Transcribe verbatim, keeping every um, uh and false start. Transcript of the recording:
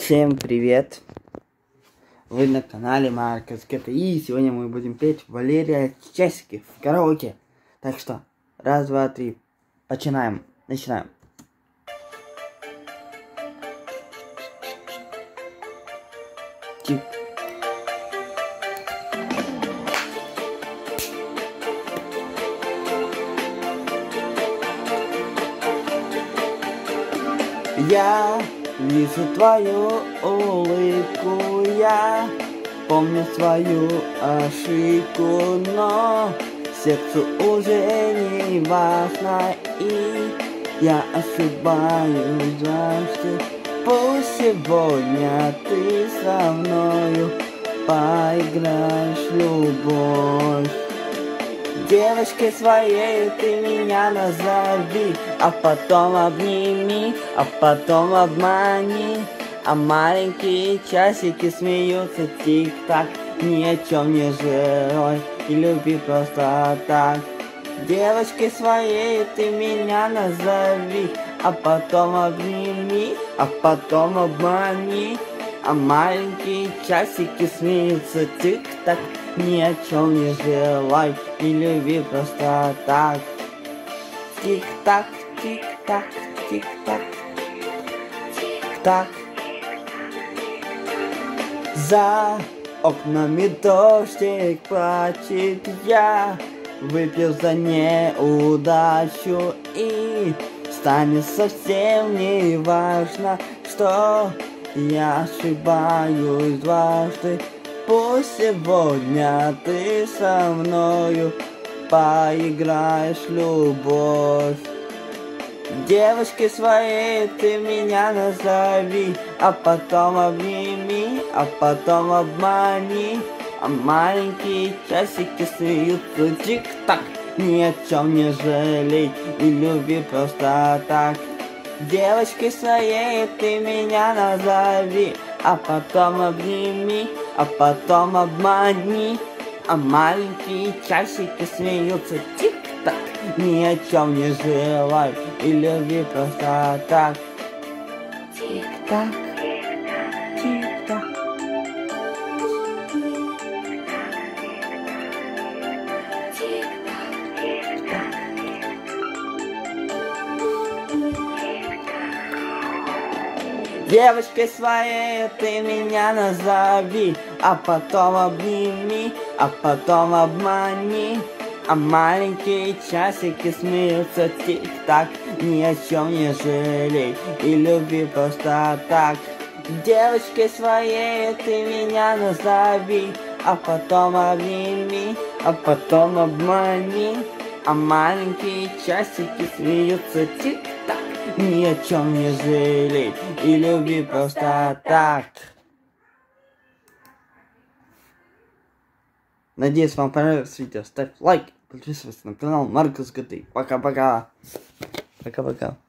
Всем привет! Вы на канале Маркос ГТ, и сегодня мы будем петь Валерия Часики в караоке. Так что, раз, два, три, начинаем, начинаем. Тип. Я вижу твою улыбку, я помню свою ошибку, но сердцу уже не важно, и я ошибаюсь дважды. Пусть сегодня ты со мною поиграешь в любовь. Девочкой своей ты меня назови, а потом обними, а потом обмани. А маленькие часики смеются тик-так, ни о чем не желай и люби просто так. Девочкой своей ты меня назови, а потом обними, а потом обмани. А маленькие часики смеются тик-так, ни о чем не желай и люби просто так. Тик-так, тик-так, тик-так, тик-так. За окнами дождик плачет, я выпил за неудачу, и станет совсем не важно, что я ошибаюсь дважды. Пусть сегодня ты со мною поиграешь в любовь. Девочкой своей ты меня назови, а потом обними, а потом обмани. А маленькие часики смеются тик-так, ни о чем не жалей и люби просто так. Девочкой своей ты меня назови, а потом обними, а потом обмани. А маленькие часики смеются тик-так, ни о чем не желай и люби просто так. Тик-так, тик-так. Девочкой своей ты меня назови, а потом обними, а потом обмани. А маленькие часики смеются тик-так, ни о чем не жалей и люби просто так. Девочкой своей ты меня назови, а потом обними, а потом обмани. А маленькие часики смеются тик-так, ни о чем не жалей и люби просто так. Надеюсь, вам понравилось видео. Ставь лайк, подписывайся на канал Маркос ГТ. Пока-пока. Пока-пока.